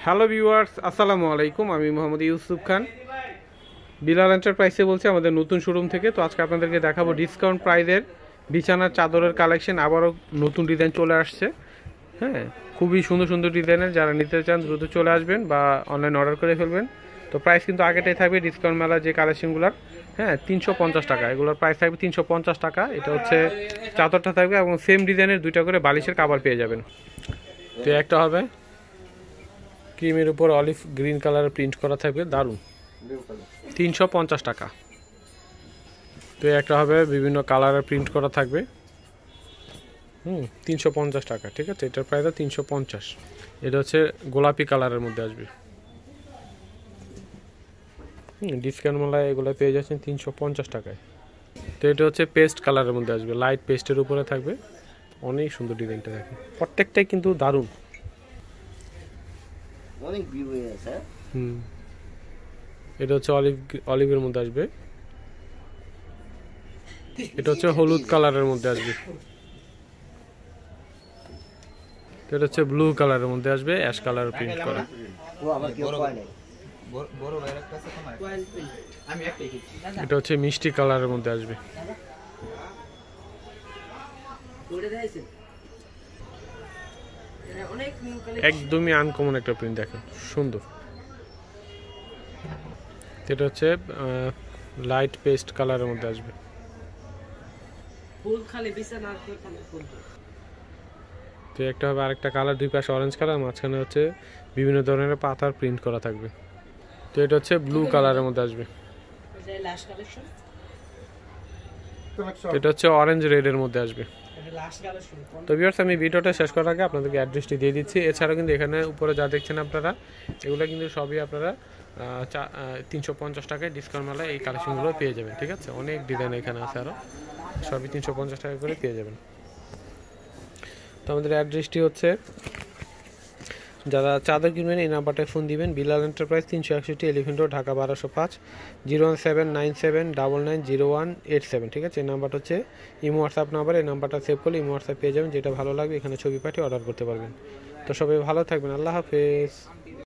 Hello viewers, আসসালামু আলাইকুম। আমি মোহাম্মদ ইউসুফ খান, বিলাল এন্টারপ্রাইজে বলছি, আমাদের নতুন শোরুম থেকে। তো আজকে আপনাদেরকে দেখাবো ডিসকাউন্ট প্রাইজের বিছানার চাদরের কালেকশন। আবারও নতুন ডিজাইন চলে আসছে। হ্যাঁ, খুবই সুন্দর সুন্দর ডিজাইনের। যারা নিতে চান দ্রুত চলে আসবেন বা অনলাইন অর্ডার করে ফেলবেন। তো প্রাইস কিন্তু আগেটাই থাকবে ডিসকাউন্ট মেলার যে কালেকশনগুলোর। হ্যাঁ, 350 টাকা এগুলোর প্রাইস থাকবে 350 টাকা। এটা হচ্ছে চাদরটা থাকবে এবং সেম ডিজাইনের দুইটা করে বালিশের কাভার পেয়ে যাবেন। তো একটা হবে ক্রিমের উপর অলিভ গ্রিন কালারের প্রিন্ট করা থাকবে, দারুণ, 350 টাকা। তো একটা হবে বিভিন্ন কালারের প্রিন্ট করা থাকবে, 350 টাকা। ঠিক আছে, এটার প্রাইস 350। এটা হচ্ছে গোলাপি কালারের মধ্যে আসবে। ডিসকাউন্ট মেলায় এগুলো পেয়ে যাচ্ছেন 350 টাকায়। তো এটা হচ্ছে পেস্ট কালারের মধ্যে আসবে, লাইট পেস্টের উপরে থাকবে। অনেক সুন্দর ডিজাইনটা দেখেন, প্রত্যেকটাই কিন্তু দারুণ। অনেক ভিউ হয়ে আছে। এটা হচ্ছে অলিভের মধ্যে আসবে। এটা হচ্ছে হলুদ কালারের মধ্যে আসবে। এটা হচ্ছে ব্লু কালারের মধ্যে আসবে, অ্যাশ কালার প্রিন্ট করা। এটা হচ্ছে মিষ্টি কালারের মধ্যে আসবে। একদমই আনকমন একটা প্রিন্ট, দেখেন সুন্দর। এটা হচ্ছে লাইট পেস্ট কালারের মধ্যে আসবে। তো একটা হবে আরেকটা কালার, দুই পাশে অরেঞ্জ কালার, মাঝখানে হচ্ছে বিভিন্ন ধরনের পাতার প্রিন্ট করা থাকবে। তো এটা হচ্ছে ব্লু কালারের মধ্যে আসবে। এটা হচ্ছে অরেঞ্জ রেডের মধ্যে আসবে। তো ভিউয়ার্স, আমি ভিডিওটা শেষ করার আগে আপনাদেরকে অ্যাড্রেসটি দিয়ে দিচ্ছি। এছাড়াও কিন্তু এখানে উপরে যা দেখছেন আপনারা, এগুলো কিন্তু সবই আপনারা 350 টাকায় ডিসকাউন্ট মেলায় এই কালেকশনগুলো পেয়ে যাবেন। ঠিক আছে, অনেক ডিজাইন এখানে আছে, আরও সবই 350 টাকা করে পেয়ে যাবেন। তো আমাদের অ্যাড্রেসটি হচ্ছে, যারা চাদর কিনবেন এই নাম্বারটায় ফোন দিবেন। Bilal Enterprise, 361 Elephant Road, Dhaka 1205, 01797990187। ঠিক আছে, এই নাম্বারটা হচ্ছে ইমো হোয়াটসঅ্যাপ নাম্বার। এই নাম্বারটা সেভ করলে ইমো হোয়াটসঅ্যাপ পেয়ে যাবেন। যেটা ভালো লাগবে এখানে ছবি পাঠিয়ে অর্ডার করতে পারবেন। তো সবাই ভালো থাকবেন, আল্লাহ হাফেজ।